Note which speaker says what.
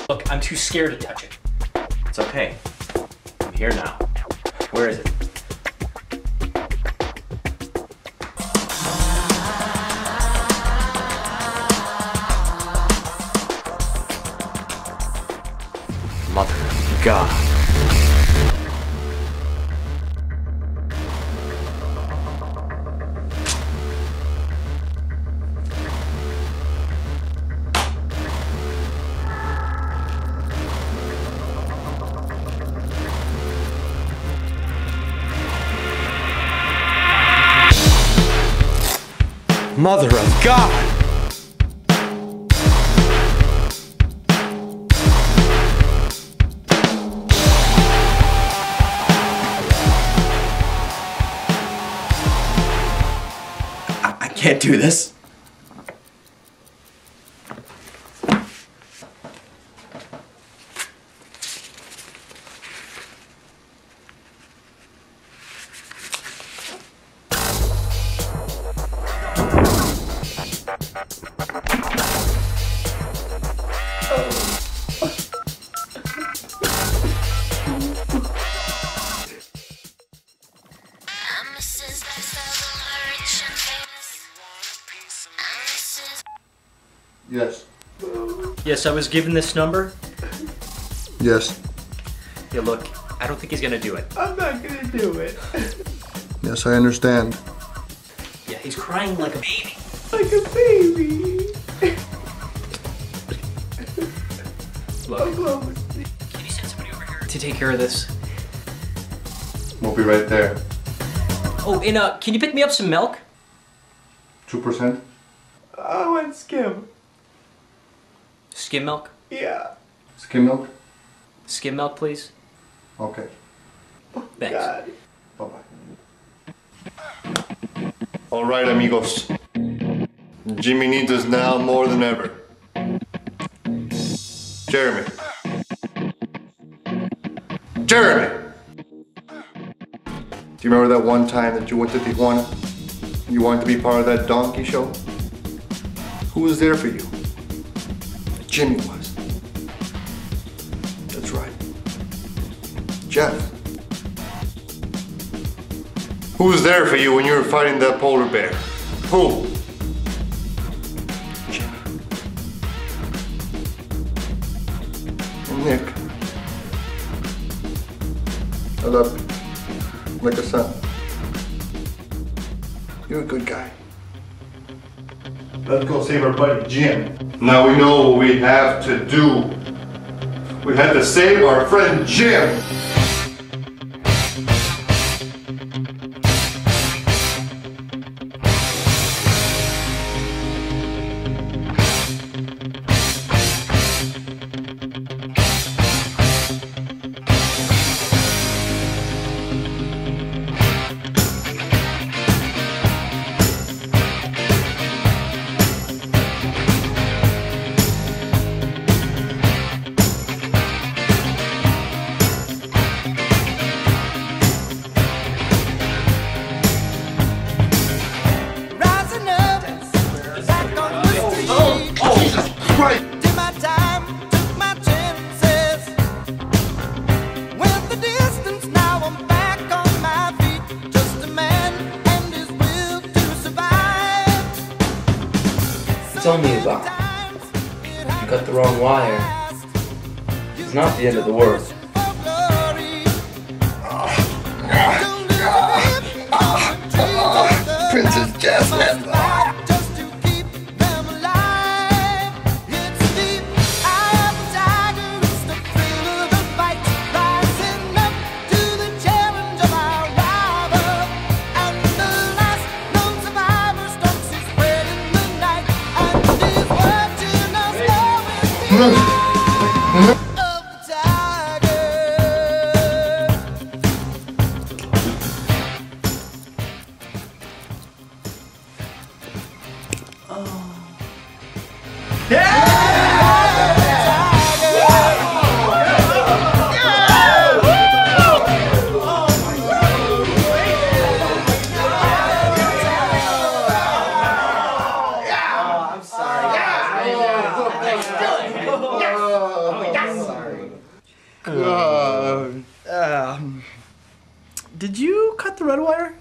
Speaker 1: Look, I'm too scared to touch it.
Speaker 2: It's okay. I'm here now. Where is it? Mother of God.
Speaker 3: Mother of God!
Speaker 2: I can't do this.
Speaker 3: Yes.
Speaker 1: Yes, I was given this number.
Speaker 3: Yes.
Speaker 1: Yeah, look, I don't think he's gonna do it.
Speaker 4: I'm not gonna do it.
Speaker 3: Yes, I understand.
Speaker 1: Yeah, he's crying like a baby.
Speaker 4: Like a baby.
Speaker 1: Look, can you send somebody over here to take care of this?
Speaker 3: We'll be right there.
Speaker 1: Oh, and can you pick me up some milk?
Speaker 3: 2%?
Speaker 4: I want skim.
Speaker 1: Skim milk?
Speaker 4: Yeah.
Speaker 3: Skim milk?
Speaker 1: Skim milk, please.
Speaker 3: Okay.
Speaker 1: Thanks.
Speaker 4: God.
Speaker 3: Bye-bye. All right, amigos. Jimmy needs us now more than ever. Jeremy. Jeremy! Do you remember that one time that you went to Tijuana? You wanted to be part of that donkey show? Who was there for you? Jimmy was. That's right. Jeff. Who was there for you when you were fighting that polar bear? Who? Jimmy. And Nick. I love you. Like a son. You're a good guy. Let's go save our buddy Jim. Now we know what we have to do. We have to save our friend Jim.
Speaker 5: It's only a box. You cut the wrong wire. It's not the end of the world.
Speaker 3: Princess Jasmine. God.
Speaker 6: Did you cut the red wire?